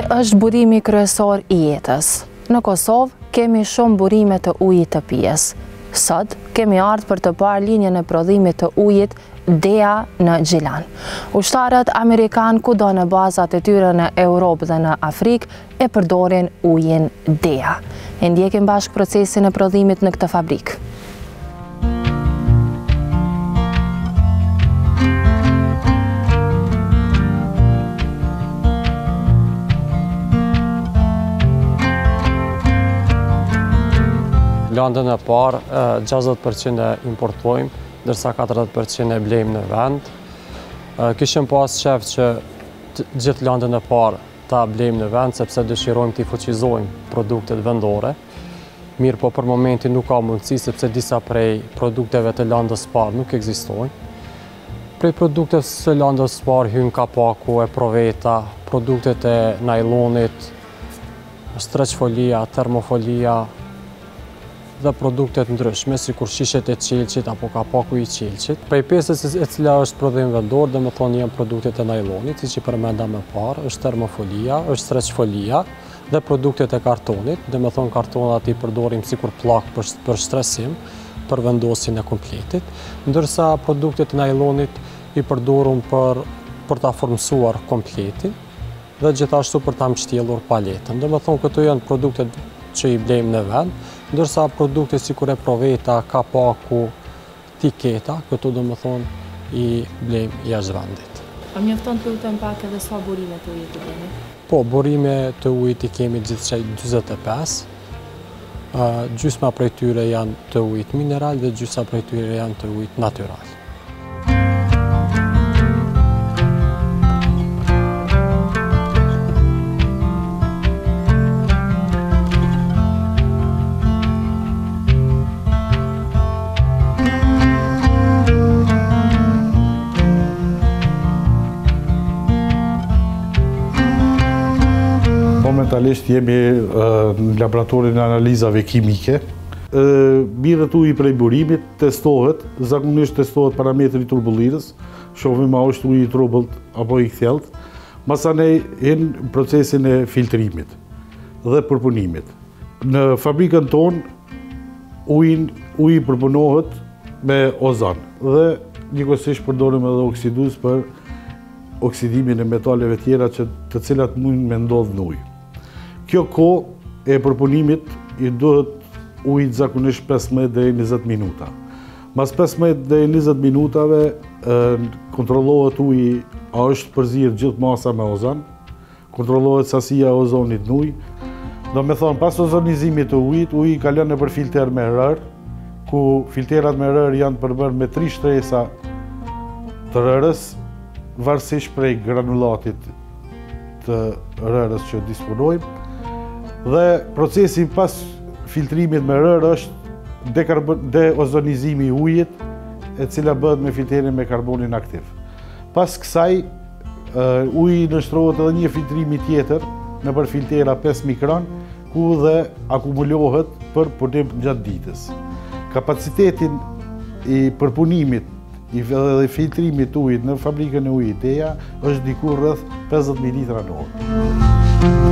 është burimi kryesor i jetës. Në Kosovë kemi shumë burime të ujit të pijes. Sot kemi ardhur për të parë linjën e prodhimit të ujit DEA në Gjilan. Ushtarët amerikan kudo në bazat e tyre në Europë dhe në Afrikë e përdorin ujin DEA. E ndjekim bashkë procesin e prodhimit në këtë fabrikë. Landën e parë 60% e importojmë, ndërsa 40% e blejmë në vend. Kishim pas qef që gjithë landën e parë ta blejmë në vend, sepse dëshirojmë të i fuqizojmë produktet vendore. Mirë po për momentin nuk ka mundësi, sepse disa prej produkteve të landës parë nuk ekzistojnë. Prej produkteve të landës parë hynë kapaku, e proveta, produktet e najlonit, streqfolia, termofolia, dhe produktet ndryshme, si kur shishet e qelqit apo kapaku i qelqit. Prej pjesës e cila është prodhim vendor, dhe më thonë janë produktet e najlonit, si që përmenda më parë, është termofolia, është streqfolia dhe produktet e kartonit, dhe më thonë kartonat i përdorim si kur plak për shtresim, për vendosin e kompletit, ndërsa produktet e najlonit i përdorum për ta formësuar kompletin dhe gjithashtu për ta mështjellur paletën. Dhe më thonë këto janë produktet që i blejmë në vend, ndërsa produkte si kur e proveta, kapaku, tiketa, këto do më thonë i blejmë jashtë vendit. A mjafton të lutem pak edhe sa burime të ujit të kemi? Po, burime të ujit i kemi gjithçka 45, gjysma prej tyre janë të ujit mineral dhe gjysma prej tyre janë të ujit natyral. Momentalisht jemi në laboratorin e analizave kimike. Birët uji prej burimit testohet, zakonisht testohet parametri turbullirës, shohim a është uji i trubbullt apo i kthjellët, masanej në procesin e filtrimit dhe përpunimit. Në fabrikën tonë uji përpunohet me ozon dhe njëkohësisht përdorim edhe oksidus për oksidimin e metaleve tjera të cilat mund me ndodhë në ujë. Kjo kohë e përpunimit i duhet ujit zakonisht 15 dhe 20 minuta. Mas 15 dhe 20 minutave kontrollohet uji a është përzirë gjithë masa me ozon, kontrollohet sasia e ozonit në ujë. Do me thonë, pas ozonizimit të ujit, uji kalon nëpër filter me rër, ku filterat me rër janë përbërë me 3 shtresa të rërës, varësisht prej granulatit të rërës që disponojmë. Dhe procesi pas filtrimit me rër është deozonizimi i ujit, e cila bëhet me filterin me karbonin aktiv. Pas kësaj, uji nështrohet edhe një filtrimi tjetër nëpër filtera 5 mikron, ku dhe akumulohet për punim gjatë ditës. Kapacitetin i përpunimit dhe filtrimit të ujit në fabrikën e ujit DEA është diku rreth 50 ml në orë.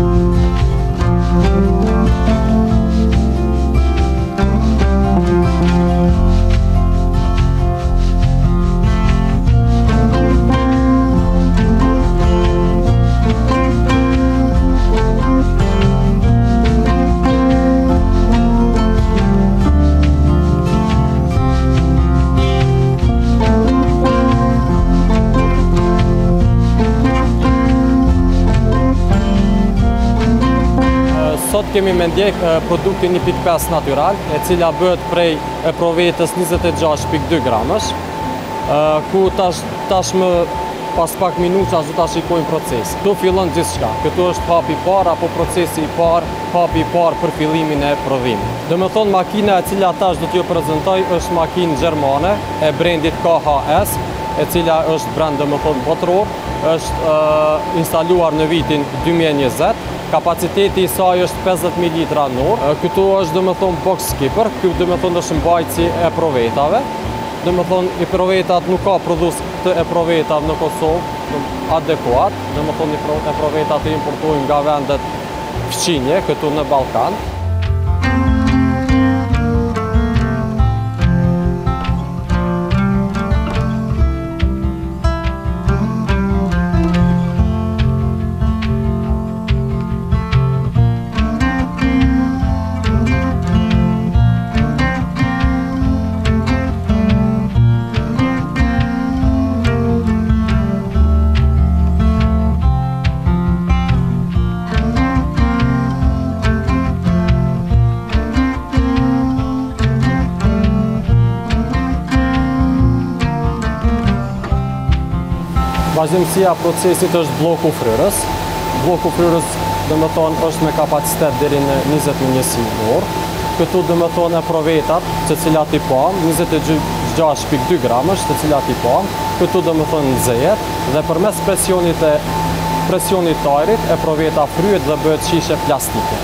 Sot kemi me ndjek produktin 1.5 natyral, e cila bëhet prej provetës 26.2 gramësh, ku tashmë pas pak minuta do ta shikojmë procesin. Këtu fillon gjithçka. Këtu është hapi i parë apo procesi i parë, hapi i parë për fillimin e prodhimit. Domethënë makina e cila tash do t'ju prezantoj është makinë gjermane e brendit KHS, e cila është brend domethënë botror, është instaluar në vitin 2020. Kapaciteti i saj është 50 ml në orë. Këtu është domethënë box skipper, këtu domethënë është mbajtësi e provetave. Domethënë i provetat nuk ka prodhues të e provetave në Kosovë. adekuat, dhe më thonë e proveta të importojnë nga vendet fqinje, këtu në Balkan. Vazhdimësia procesit është bloku fryrës. Bloku fryrës dhe më thonë është me kapacitet deri në 21 sinor. Këtu dhe më thonë e provetat që cilat i pam, 26,2 gramësh që cilat i pam. Këtu dhe më thonë nxehet dhe përmes presionit të ajrit e proveta fryet dhe bëhet shishe plastike.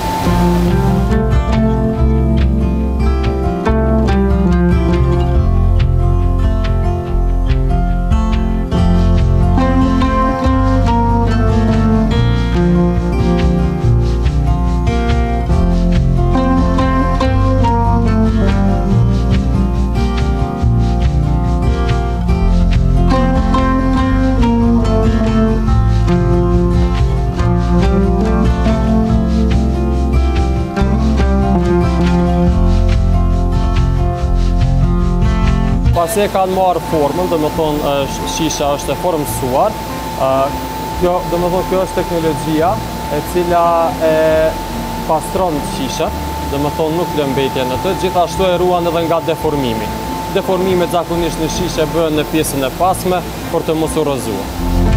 Pasi e kanë marrë formën, dhe më thonë shisha është e formësuar, kjo është teknologjia e cila e pastron shishën, dhe më thonë nuk lën mbetje në të, gjithashtu e ruan edhe nga deformimi. Deformimet zakonisht në shishe bëhen në pjesën e pasme për të mos u rrëzuar.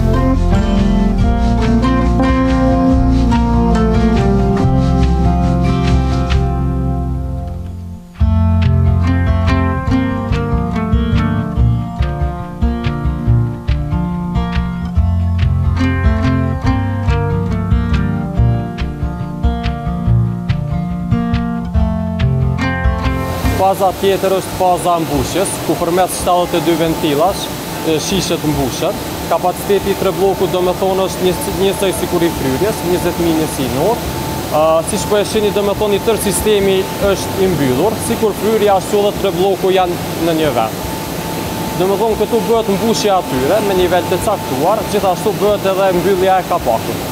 Faza tjetër është faza mbushjes, ku përmes 72 ventilash shishet mbushen. Kapaciteti i trebllokut do me thonë është njësoj si kur i fryrjes, 20.000 sinor. Siç po e shihni do me thonë i tërë sistemi është i mbyllur, si kur fryrja ashtu edhe trebloku janë në një vend. Do me thonë këtu bëhet mbushja atyre me nivel të caktuar, gjithashtu bëhet edhe mbyllja e kapakut.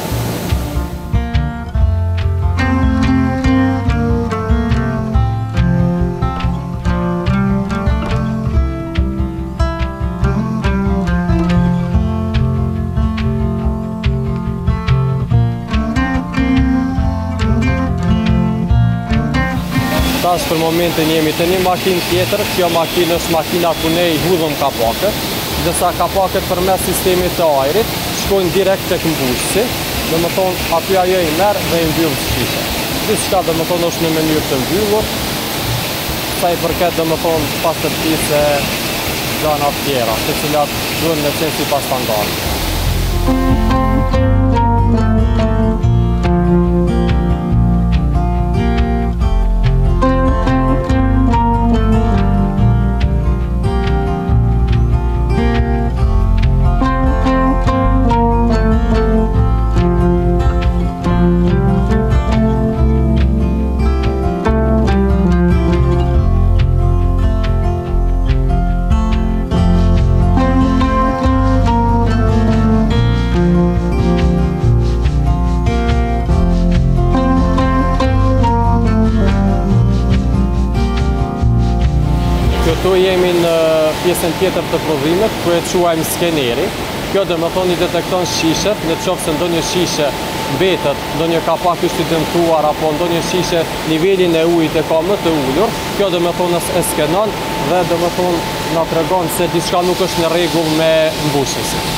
Tash për momentin jemi të një makinë tjetër, kjo makinë është makina ku ne i hudhëm kapakët, dërsa kapakët përmes sistemit të ajrit shkojnë direkt tek mbushësi, dhe më thonë aty ajo i merr dhe i mbyll shishe. Gjithçka dhe më thonë është në mënyrë të mbyllur, sa i përket dhe më thonë pastërtisë e gjëra tjera, të cilat duhen me qenë sipas standardit. Këtu jemi në pjesën tjetër të prodhimit, ku e quajmë skeneri. Kjo dhe më thonë i detekton shishet, në qoftë se ndonjë shishe mbetet, ndonjë kapak është i dëmtuar, apo ndonjë shishe nivelin e ujit e ka më të ullur, kjo dhe më thonë e skenon dhe dhe më thonë nga tregon se diçka nuk është në rregull me mbushësin.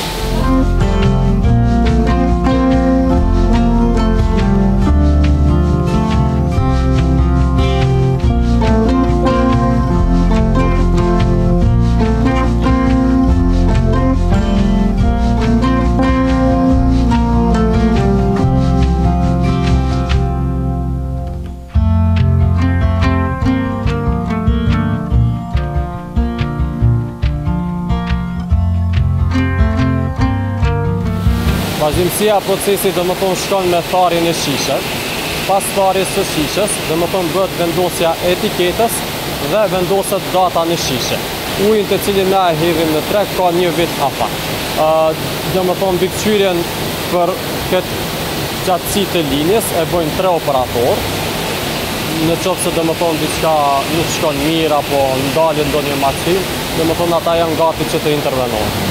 Vazhdimësia e procesit do më thonë shkon me tharjen e shishet. Pas tharjes së shishes, do më thonë bëhet vendosja e etiketës dhe vendoset data në shishe. Ujin të cilin na e hedhim në treg ka 1 vit afat. Do më thonë mbikëqyrjen për këtë gjatësi të linjes e bojnë 3 operator. Në qoftë se do më thonë diçka nuk shkon mirë apo ndalën ndonjë makinë, do më thonë ata janë gati që të intervenojnë.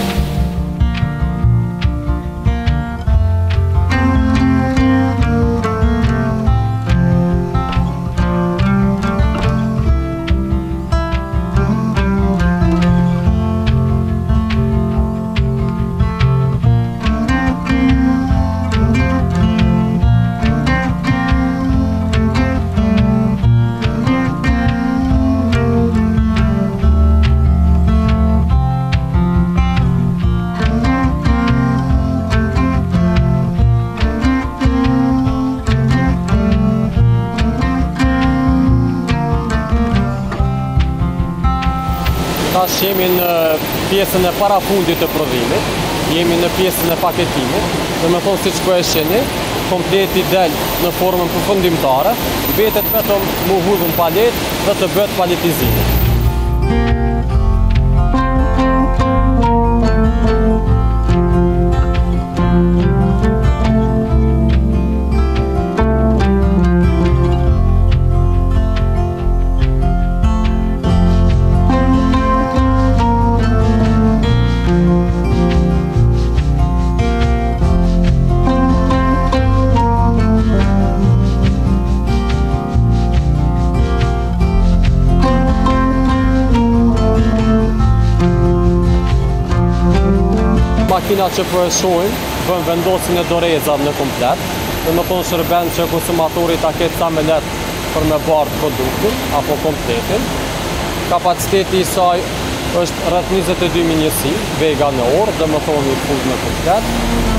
Tash jemi në pjesën e parafundit të prodhimit, jemi në pjesën e paketimit, dhe me thonë siç po e shihni, kompleti del në formën përfundimtare, mbetet vetëm mu hudhë në palet dhe të bëhet paletizimi. Makina që po e shohim bën vendosin e dorezave në komplet, dhe më thonë shërben që konsumatori ta ketë sa më lehtë për me bardh produktin apo kompletin. Kapaciteti i saj është rreth 22.000 njësi vega në orë, dhe më thonë i fut në komplet.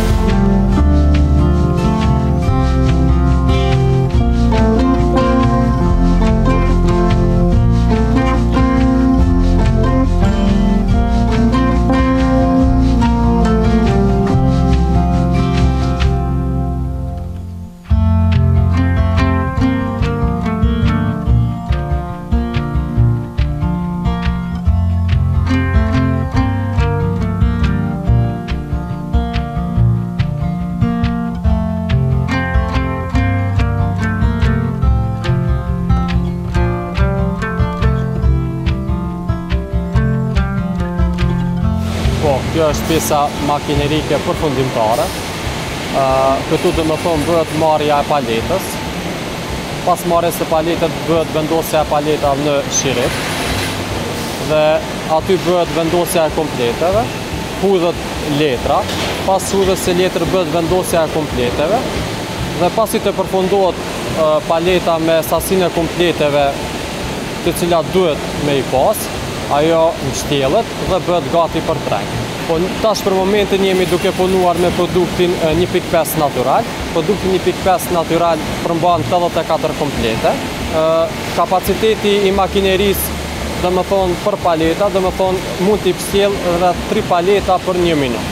Kjo është pjesa makinerike përfundimtare. Këtu dhe më thonë bëhet marrja e paletës. Pas marrjes së paletës bëhet vendosja e paletave në shirit. Dhe aty bëhet vendosja e kompleteve, hudhet letra. Pas hudhjes së letrës bëhet vendosja e kompleteve. Dhe pasi të përfundohet paleta me sasinë e kompleteve të cilat duhet me i pas, ajo mbështellet dhe bëhet gati për treg. Po tash për momentin jemi duke punuar me produktin 1.5 natyral. Produkti 1.5 natyral përmban 84 komplete. Kapaciteti i makinerisë, dhe më thonë për paleta, dhe më thonë mund t'i pësjell rreth 3 paleta për 1 minutë.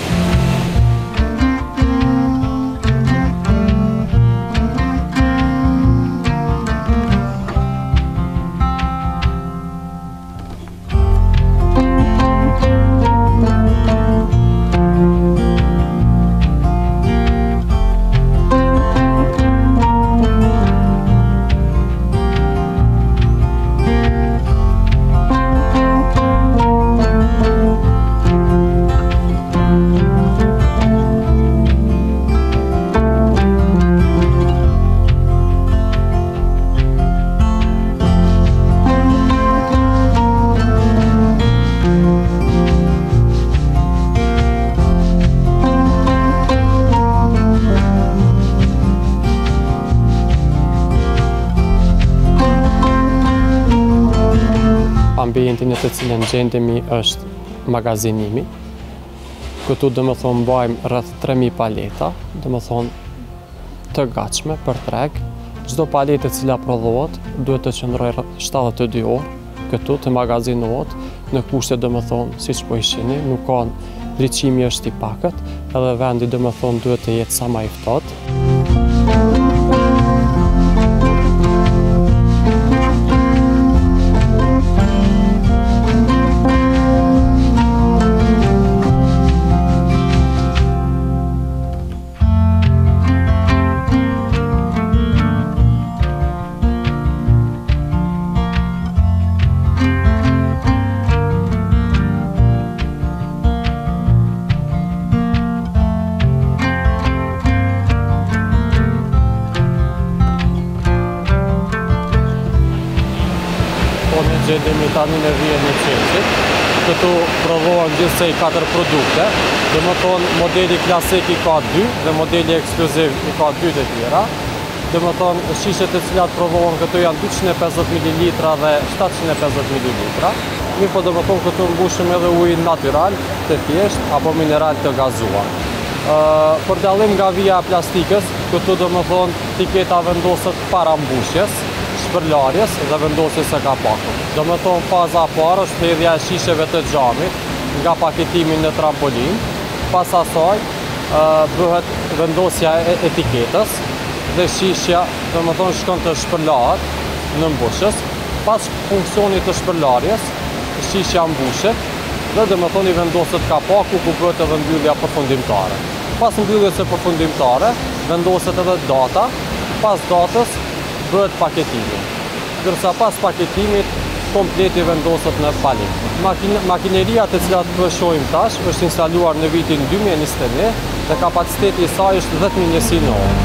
Ambientin e të cilën gjendemi është magazinimi. Këtu dhe më thonë mbajmë rreth 3.000 paleta, dhe më thonë të gatshme për treg. Çdo paletë e cila prodhohet duhet të qëndrojë 72 orë këtu të magazinohet në kushte, dhe më thonë, siç po i shihni, nuk ka ndriçimi është i pakët, edhe vendi domethënë duhet të jetë sa më i ftohtë. Gjendemi tani në vijën e qesit. Këtu provohen gjithsej 4 produkte, domethënë modeli klasik i ka 2 dhe modeli ekskluziv i ka 2 të tjera. Domethënë shishet e cilat provohen këtu janë 250 ml dhe 750 ml. Mirë po domethënë këtu mbushim edhe ujë natyral të thjesht apo mineral të gazuar. Për dallim nga vija e plastikës, këtu domethënë etiketa vendoset para mbushjes, shpërlarjes dhe vendosjes së kapakut. Domethënë faza e parë është hedhja e shisheve të xhamit nga paketimi në trampolin. Pas asaj bëhet vendosja e etiketës dhe shishja domethënë shkon të shpërlahet në mbushjes. Pas funksionit të shpërlarjes, shishja mbushet dhe domethënë i vendoset kapaku ku bëhet edhe mbyllja përfundimtare. Pas mbylljes së përfundimtare, vendoset edhe data. Pas datës bëhet paketimi. Ndërsa pas paketimit kompleti vendoset në palet. Makineria të cilat po shohim tash është instaluar në vitin 2021 dhe kapaciteti i saj është 10.000 njësi në orë.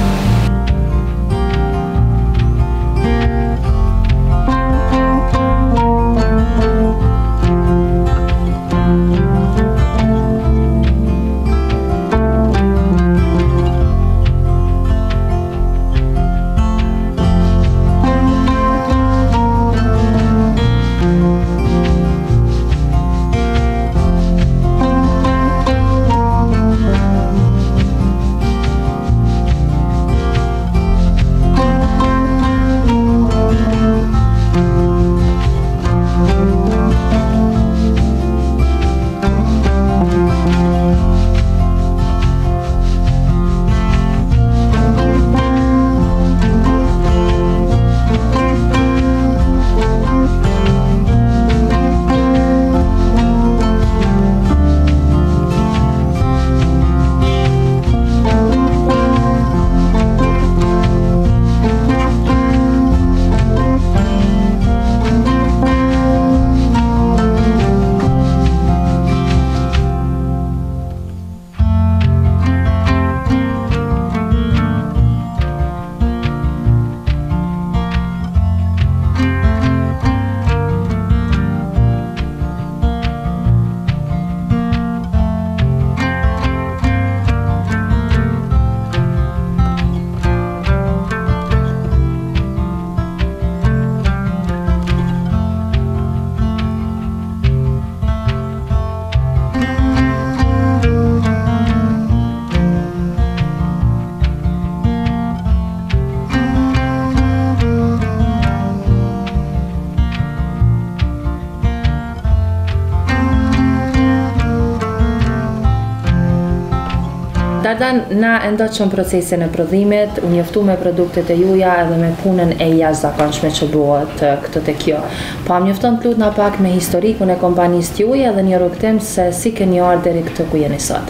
Dardan, na e ndoqëm procesin e prodhimit, u njoftu me produktet e juja edhe me punën e jashtëzakonshme që bëhet këtë te kjo. Pa më njofton të lutna pak me historikun e kompanisë juja dhe një rrugtim se si keni ardhur deri këtë ku jeni sot.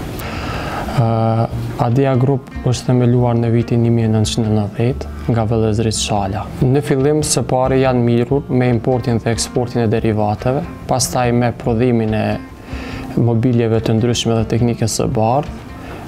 Adia Group është themeluar në vitin 1990 nga vëllezërit Shala. Në fillim së pari janë mirur me importin dhe eksportin e derivateve, pastaj me prodhimin e mobiljeve të ndryshme dhe teknikës së bardhë,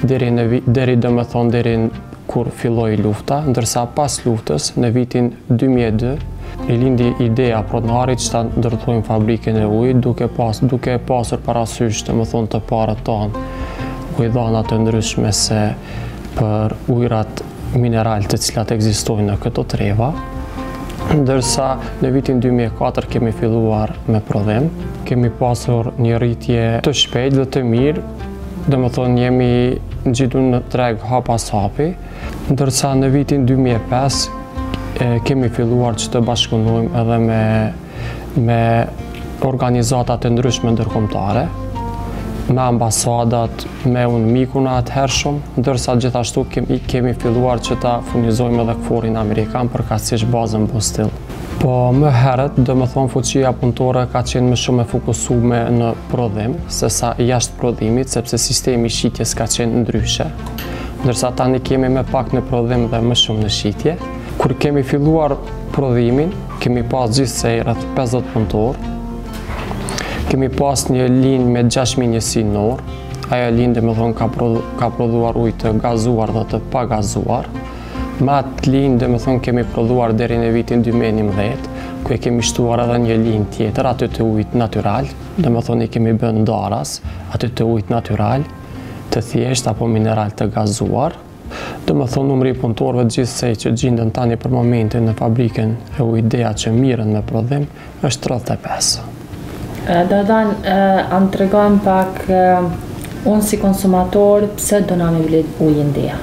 deri kur filloi lufta, ndërsa pas luftës në vitin 2002 i lindi ideja pronarit që ta ndërtojmë fabrikën e ujit duke pasur parasysh të parët tonë ujdhana të ndryshme se për ujrat mineral të cilat ekzistojnë në këto treva. Ndërsa në vitin 2004 kemi filluar me prodhim, kemi pasur një rritje të shpejt dhe të mirë, jemi ngjitur në treg hap pas hapi, ndërsa në vitin 2005 kemi filluar që të bashkëpunojmë edhe me organizata të ndryshme ndërkombëtare. me ambasadat, me unë mikun atëhershëm, ndërsa gjithashtu kemi filluar që ta furnizojmë edhe këforin Amerikan përkatësisht bazën Bustil. Po më herët, do më thonë fuqia punëtore ka qenë më shumë e fokusume në prodhim, se sa jashtë prodhimit, sepse sistemi shitjes ka qenë ndryshe, ndërsa tani kemi me pak në prodhim dhe më shumë në shitje. Kur kemi filluar prodhimin, kemi pas gjithsej rreth 50 punëtorë, kemi pas një linjë me 6.000 njësi në orë, ajo linjë dhe më thonë ka prodhuar ujë të gazuar dhe të pagazuar. Me atë linjë dhe më thonë kemi prodhuar deri në vitin 2011, ku e kemi shtuar edhe një linjë tjetër, aty të ujtë natural, dhe më thonë i kemi bën ndaras, aty të ujtë natural, të thjesht apo mineral të gazuar. Dhe më thonë numri punëtorëve gjithsej që gjindën tani për momentin në fabrikën e Ujdeja që mirën me prodhim, është 35. Dardan, anë të regojmë pak, unë si konsumator, pse do na me vlet ujin Deja?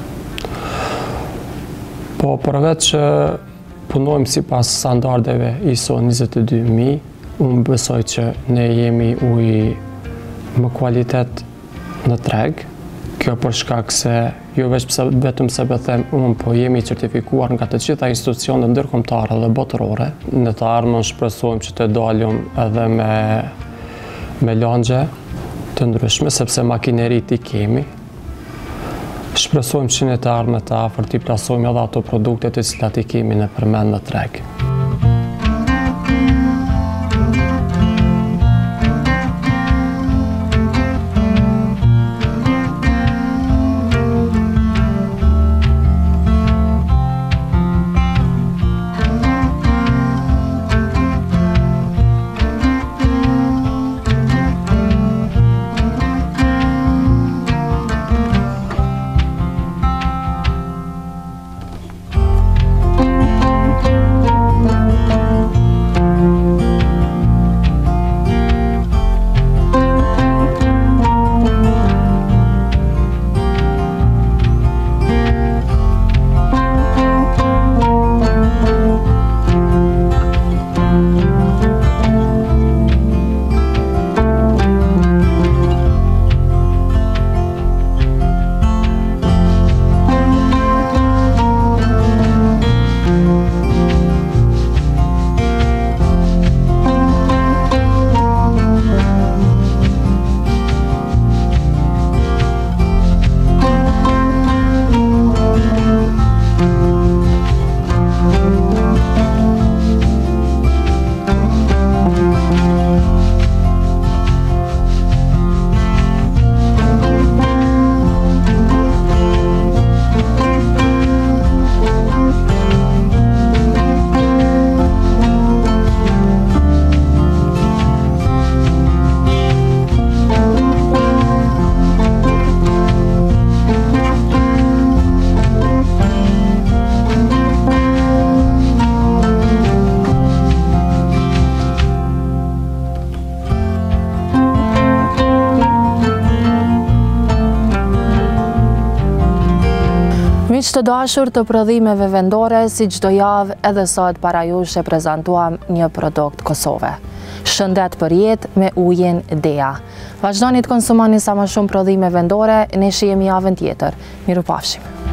Po, përveç që punojmë si pas standardeve ISO 22000, unë besoj që ne jemi ujë më kualitet në treg. Kjo për shkak se, jo vetëm se them unë, po jemi certifikuar nga të gjitha institucionet ndërkombëtare dhe botërore. Në të ardhmen shpresojmë që të dalim edhe me langje të ndryshme, sepse makinerit i kemi. Shpresojmë që në të ardhmen të afërt t'i plasojmë edhe ato produkte të cilat i kemi në përmend në treg. Miq të dashur të prodhimeve vendore, si çdo javë edhe sot para jush e prezantuam një produkt Kosove. Shëndet për jetë me ujin Deja. Vazhdoni të konsumoni sa më shumë prodhime vendore, ne shihemi javën tjetër. Mirupafshim.